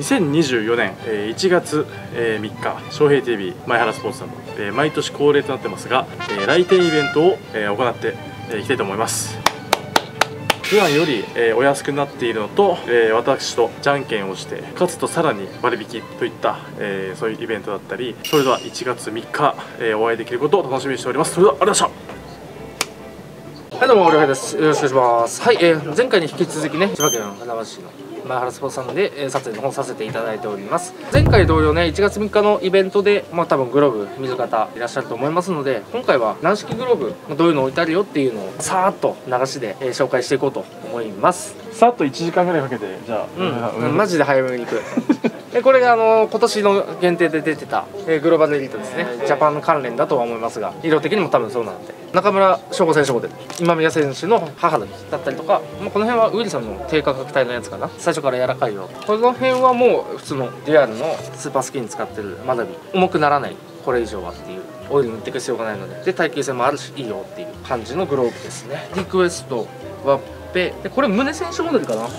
2024年1月3日、翔平 TV 前原スポーツさんの毎年恒例となってますが、来店イベントを行っていきたいと思います。普段よりお安くなっているのと、私とじゃんけんをして勝つとさらに割引といった、そういうイベントだったり、それでは1月3日、お会いできることを楽しみにしております。それではありがとうございました。 はい、どうも、りょうへいです。よろしくお願いします。はい、前回に引き続きね、千葉県船橋市の前原スポーツさんで撮影の方させていただいております。前回同様ね、1月3日のイベントで、多分グローブ見る方いらっしゃると思いますので、今回は軟式グローブどういうの置いてあるよっていうのをさーっと流しで、紹介していこうと思います。 さっと1時間ぐらいかけて、じゃあ、 マジで早めに行く。でこれが今年の限定で出てた、グローバルエリートですね。ジャパン関連だとは思いますが、色的にも多分そうなので、中村翔吾選手モデル、今宮選手の母の日だったりとか、この辺はウィルソンの低価格帯のやつかな、最初から柔らかいよ。この辺はもう普通のデュアルのスーパースキンに使ってる学び、重くならない、これ以上はっていう、オイル塗っていく必要がないので、で耐久性もあるしいいよっていう感じのグローブですね。リクエストワッペで、これ宗選手モデルかな。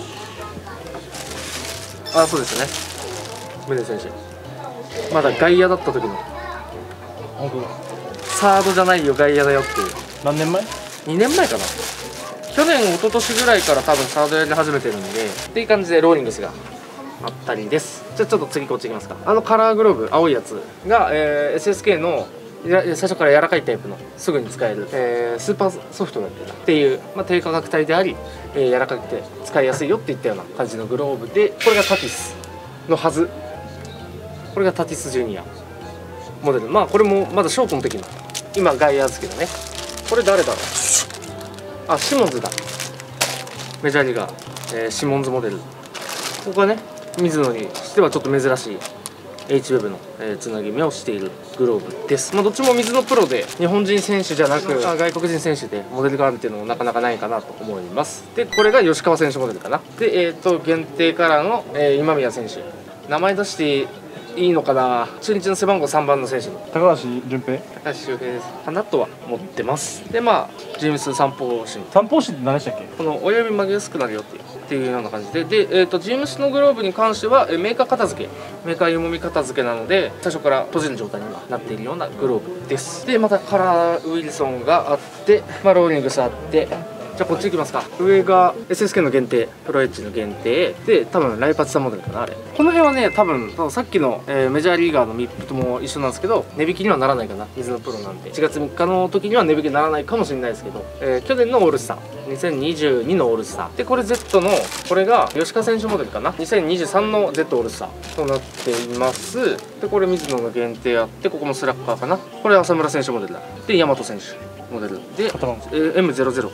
あ、そうですね、宗選手、まだ外野だった時の、 本当だ、 サードじゃないよ外野だよっていう。 何年前 ?2 年前かな。去年一昨年ぐらいから多分サードやり始めてるんでっていう感じでローリングスがあったりです。じゃあちょっと次こっち行きますか。カラーグローブ青いやつが、SSK の最初から柔らかいタイプのすぐに使える、スーパーソフトだっていう、低価格帯であり、柔らかくて使いやすいよっていったような感じのグローブで、これがタティスのはず。これがタティスジュニアモデル。これもまだショートの時の、今外野ですけどね。これ誰だろう。あ、シモンズだ。メジャーリーガー、シモンズモデル。ここがね、水野にしてはちょっと珍しい H-Web の、つなぎ目をしているグローブです。どっちも水のプロで日本人選手じゃなく外国人選手でモデルがあるっていうのもなかなかないかなと思います。でこれが吉川選手モデルかな。で限定カラーの、今宮選手、名前出していいのかな。中日の背番号3番の選手の高橋純平高橋周平ですかなとは思ってます。でジェームス散歩神、 散歩神って何でしたっけ。 この親指曲げやすくなるよっていうような感じで、ジームスのグローブに関してはメーカー片付け、メーカー湯もみ片付けなので最初から閉じる状態にはなっているようなグローブです。でまたカラーウィルソンがあって、ローリングスあって、じゃあこっち行きますか。上が SSK の限定、プロエッジの限定で、多分ライパチさんモデルかなあれ。この辺はね、多分さっきの、メジャーリーガーのミップとも一緒なんですけど、値引きにはならないかな。水のプロなんで1月3日の時には値引きにならないかもしれないですけど、去年のオールスター、2022のオールスターで、これ Z のこれが吉川選手モデルかな、2023の Z オールスターとなっています。でこれ水野の限定あって、ここもスラッガーかな。これ浅村選手モデルだ。で大和選手モデルで、M00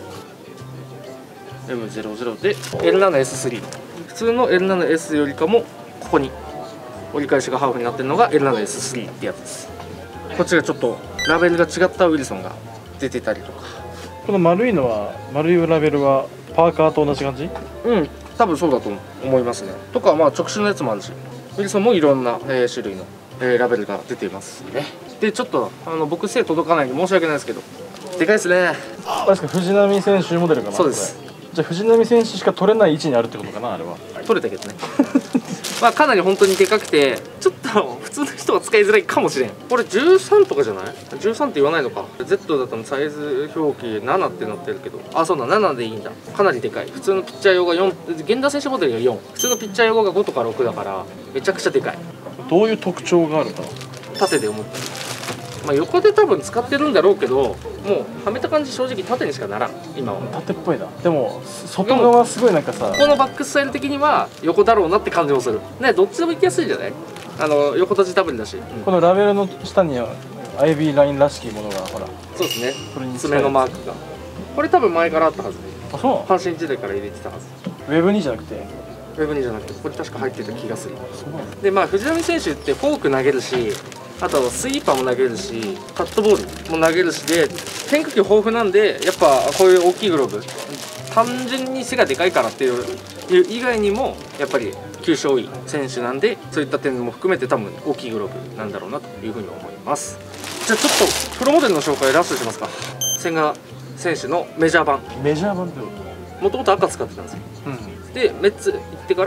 で L7S3、 普通の L7S よりかもここに折り返しがハーフになってるのが L7S3 ってやつです。こっちがちょっとラベルが違ったウィルソンが出てたりとか。 この丸いのは、丸いラベルはパーカーと同じ感じ。 多分そうだと思いますね。とか直進のやつもあるし、ウィルソンもいろんな、種類の、ラベルが出ていますね。でちょっと僕背届かないんで申し訳ないですけど、でかいですね。 確か藤波選手モデルかな。 そうです。 じゃあ藤波選手しか取れない位置にあるってことかな、あれは。 取れたけどね。かなり本当にでかくて、ちょっと普通の人は使いづらいかもしれん。これ13とかじゃない？ 13 って言わないのか。 Z だとサイズ表記7ってなってるけど、そうだ、7でいいんだ。かなりでかい。普通のピッチャー用が4、源田選手モデルが4、普通のピッチャー用が5とか6だから、めちゃくちゃでかい。 どういう特徴があるんだろう。 縦で思ってる。横で多分使ってるんだろうけど、もうはめた感じ正直縦にしかならん。今は縦っぽいな。でも外側すごいなんかさ、 ここのバックスタイル的には横だろうなって感じもするね。どっちでも行きやすいじゃない。横閉じダブルだし、 このラベルの下には IB ラインらしきものがほら。 そうですね、 それに爪のマークが。これ多分前からあったはずで、 そう阪神時代から入れてたはず。 ウェブにじゃなくて、 ウェブにじゃなくてここに確か入ってた気がする。で藤波選手ってフォーク投げるし、あとスイーパーも投げるし、カットボールも投げるしで、変化球豊富なんで、やっぱこういう大きいグローブ、単純に背がでかいからっていう以外にもやっぱり球種多い選手なんで、そういった点も含めて多分大きいグローブなんだろうなというふうに思います。じゃあちょっとプロモデルの紹介ラストしますか。千賀選手のメジャー版。 メジャー版ってもともと赤使ってたんですよ。でメッツ行ってから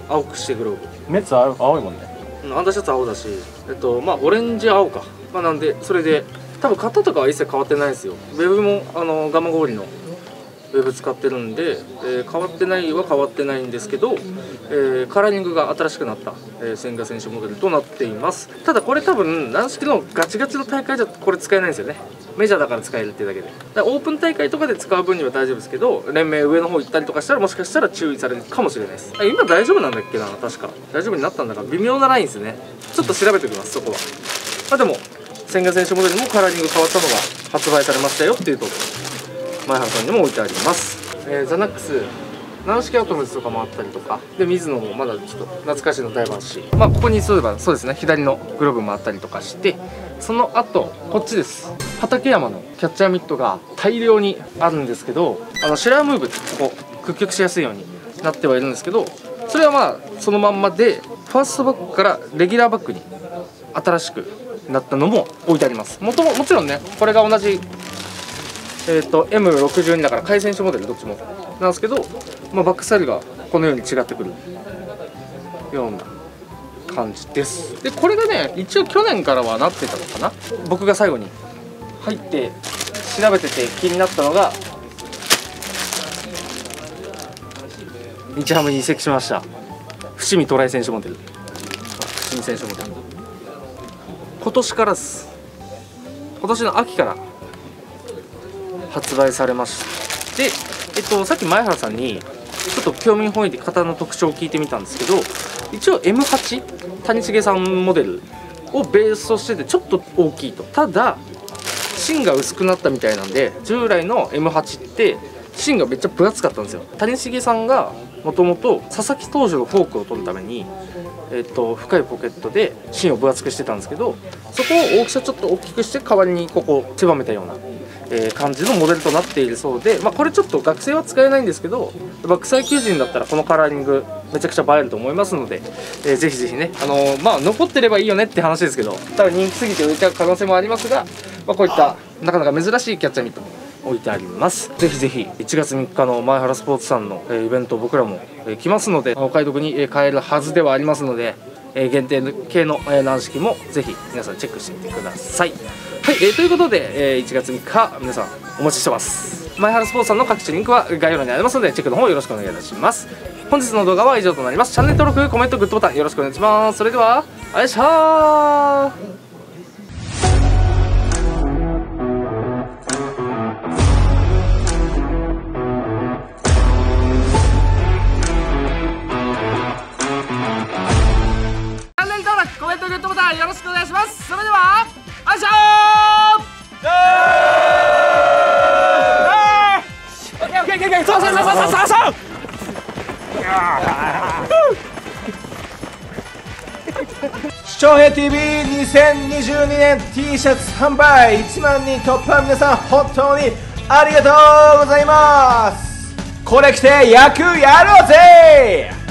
青くしてグローメッツ青いもんね。 ブ、アンダーシャツ青だし、まあオレンジ青か、まあなんでそれで多分型とかは一切変わってないですよ。ウェブもガマゴーリのウェブ使ってるんで、変わってないは変わってないんですけど、カラーリングが新しくなった、千賀選手モデルとなっています。ただこれ多分軟式のガチガチの大会じゃこれ使えないんですよね。メジャーだから使えるっていうだけで、だからオープン大会とかで使う分には大丈夫ですけど、連盟上の方行ったりとかしたらもしかしたら注意されるかもしれないです。今大丈夫なんだっけな、確か大丈夫になったんだから微妙なラインですね。ちょっと調べておきます、そこは。まあでも千賀選手モデルもカラーリング変わったのが発売されましたよっていうと前原さんにも置いてあります。ザナックス軟式アトムズとかもあったりとかで、水野もまだちょっと懐かしいの台湾し、まあここにそういえばそうですね、左のグローブもあったりとかして、その後こっちです。畠山のキャッチャーミットが大量にあるんですけど、シュラームーブってここ屈曲しやすいようになってはいるんですけど、それはまあそのまんまでファーストバッグからレギュラーバッグに新しくなったのも置いてあります。もちろんねこれが同じM62 だから海選手モデルどっちもなんですけど、まあ、バックスタイルがこのように違ってくるような感じです。でこれがね一応去年からはなってたのかな。僕が最後に入って調べてて気になったのが、日ハムに移籍しました伏見寅選手モデル、伏見選手モデル今年からです。今年の秋から発売されました。で、さっき前原さんにちょっと興味本位で型の特徴を聞いてみたんですけど、一応 M8 谷繁さんモデルをベースとしててちょっと大きいと。ただ芯が薄くなったみたいなんで、従来の M8 って芯がめっちゃ分厚かったんですよ。谷繁さんがもともと佐々木投手のフォークを取るために、深いポケットで芯を分厚くしてたんですけど、そこを大きさちょっと大きくして代わりにここ狭めたような感じのモデルとなっているそうで、まあ、これちょっと学生は使えないんですけど、草野球人だったらこのカラーリングめちゃくちゃ映えると思いますので、ぜひぜひね、まあ残ってればいいよねって話ですけど、多分人気すぎて浮いちゃう可能性もありますが、まあ、こういったなかなか珍しいキャッチャーミットも置いてあります。ぜひぜひ1月3日の前原スポーツさんのイベント僕らも来ますので、お買い得に買えるはずではありますので、限定系の軟式もぜひ皆さんチェックしてみてください。はい、ということで、1月3日皆さんお待ちしてます。前原スポーツさんの各種リンクは概要欄にありますので、チェックの方よろしくお願いいたします。本日の動画は以上となります。チャンネル登録、コメント、グッドボタンよろしくお願いします。それではあいしゃー。コメント、グッドボタンよろしくお願いします。それではあいしょ翔平 TV2022 年 T シャツ販売1万人突破、皆さん本当にありがとうございます。これ着て野球やろうぜ。